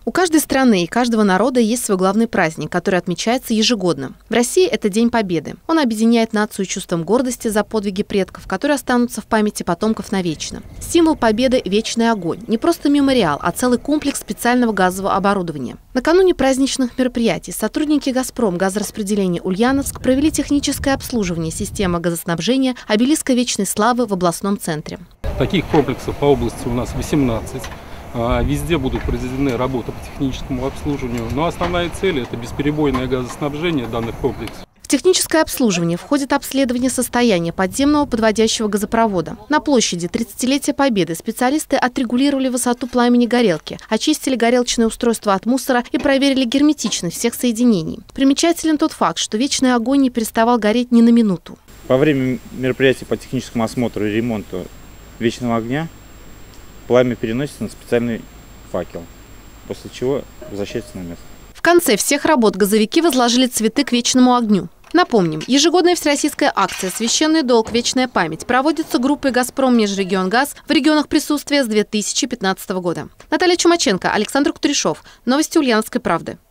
У каждой страны и каждого народа есть свой главный праздник, который отмечается ежегодно. В России это День Победы. Он объединяет нацию чувством гордости за подвиги предков, которые останутся в памяти потомков навечно. Символ победы – вечный огонь. Не просто мемориал, а целый комплекс специального газового оборудования. Накануне праздничных мероприятий сотрудники «Газпром» газораспределения Ульяновск провели техническое обслуживание системы газоснабжения обелиска Вечной Славы в областном центре. Таких комплексов по области у нас 18. Везде будут произведены работы по техническому обслуживанию, но основная цель – это бесперебойное газоснабжение данных комплексов. В техническое обслуживание входит обследование состояния подземного подводящего газопровода. На площади 30-летия Победы специалисты отрегулировали высоту пламени горелки, очистили горелочное устройство от мусора и проверили герметичность всех соединений. Примечателен тот факт, что вечный огонь не переставал гореть ни на минуту. Во время мероприятий по техническому осмотру и ремонту вечного огня пламя переносится на специальный факел, после чего возвращается на место. В конце всех работ газовики возложили цветы к вечному огню. Напомним, ежегодная всероссийская акция «Священный долг. Вечная память» проводится группой «Газпром Межрегионгаз» в регионах присутствия с 2015 года. Наталья Чумаченко, Александр Кудряшов. Новости Ульяновской правды.